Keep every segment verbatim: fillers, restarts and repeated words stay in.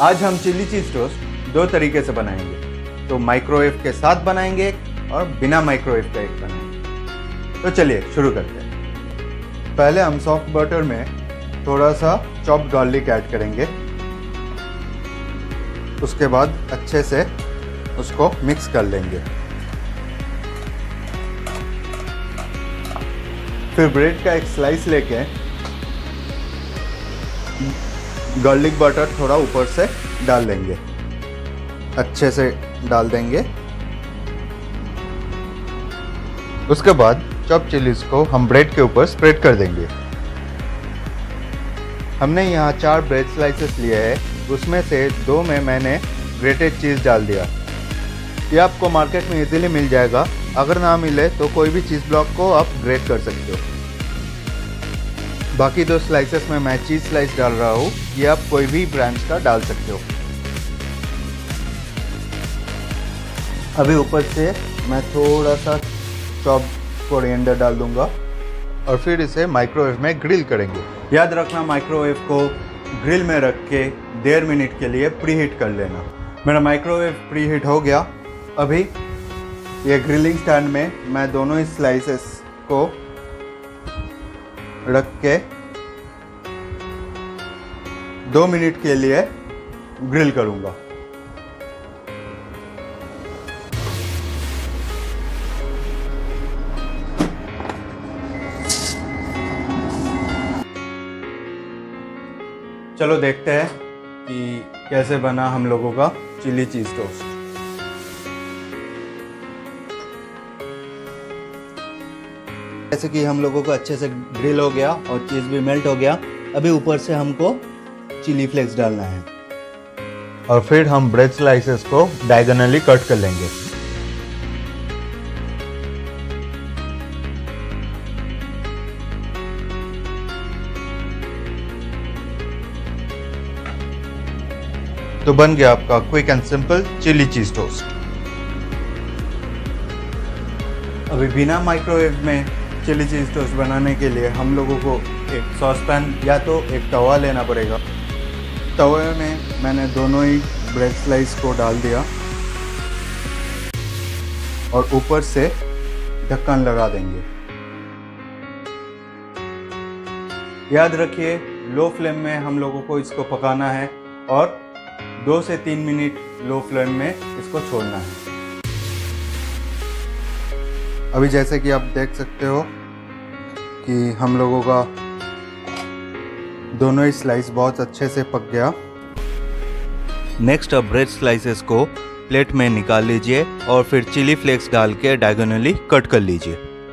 आज हम चिली चीज़ टोस्ट दो तरीके से बनाएंगे, तो माइक्रोवेव के साथ बनाएंगे एक और बिना माइक्रोवेव का एक बनाएंगे। तो चलिए शुरू करते हैं। पहले हम सॉफ्ट बटर में थोड़ा सा चॉप्ड गार्लिक ऐड करेंगे, उसके बाद अच्छे से उसको मिक्स कर लेंगे। फिर ब्रेड का एक स्लाइस लेके गार्लिक बटर थोड़ा ऊपर से डाल देंगे, अच्छे से डाल देंगे। उसके बाद चॉप चिलीज को हम ब्रेड के ऊपर स्प्रेड कर देंगे। हमने यहाँ चार ब्रेड स्लाइसेस लिए हैं, उसमें से दो में मैंने ग्रेटेड चीज़ डाल दिया। ये आपको मार्केट में इजीली मिल जाएगा, अगर ना मिले तो कोई भी चीज़ ब्लॉक को आप ग्रेट कर सकते हो। बाकी दो स्लाइसेस में मैं चीज़ स्लाइस डाल रहा हूँ, ये आप कोई भी ब्रांड्स का डाल सकते हो। अभी ऊपर से मैं थोड़ा सा चॉप कोरिएंडर डाल दूंगा और फिर इसे माइक्रोवेव में ग्रिल करेंगे। याद रखना, माइक्रोवेव को ग्रिल में रख के डेढ़ मिनट के लिए प्रीहीट कर लेना। मेरा माइक्रोवेव प्रीहीट हो गया। अभी ये ग्रिलिंग स्टैंड में मैं दोनों ही स्लाइसेस को रख के दो मिनट के लिए ग्रिल करूंगा। चलो देखते हैं कि कैसे बना हम लोगों का चिली चीज टोस्ट। जैसे कि हम लोगों को अच्छे से ग्रिल हो गया और चीज़ भी मेल्ट हो गया। अभी ऊपर से हमको चिली फ्लेक्स डालना है और फिर हम ब्रेड स्लाइसेस को डायगोनली कट कर लेंगे। तो बन गया आपका quick and simple chilli cheese toast. अभी बिना माइक्रोवेव में चिली चीज टोस्ट बनाने के लिए हम लोगों को एक सॉसपैन या तो एक तवा लेना पड़ेगा। तवे में मैंने दोनों ही ब्रेड स्लाइस को डाल दिया और ऊपर से ढक्कन लगा देंगे। याद रखिए, लो फ्लेम में हम लोगों को इसको पकाना है और दो से तीन मिनट लो फ्लेम में इसको छोड़ना है। अभी जैसे कि आप देख सकते हो कि हम लोगों का दोनों ही स्लाइस बहुत अच्छे से पक गया। नेक्स्ट अब ब्रेड स्लाइसेस को प्लेट में निकाल लीजिए और फिर चिली फ्लेक्स डाल के डायगोनली कट कर लीजिए।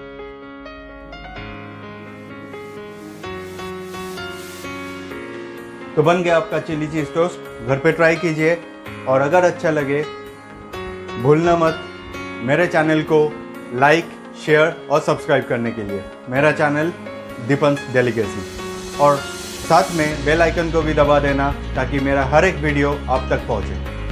तो बन गया आपका चिली चीज टोस्ट। घर पे ट्राई कीजिए और अगर अच्छा लगे भूलना मत मेरे चैनल को लाइक, शेयर और सब्सक्राइब करने के लिए। मेरा चैनल दीपंस डेलीकेसी, और साथ में बेल आइकन को भी दबा देना ताकि मेरा हर एक वीडियो आप तक पहुंचे।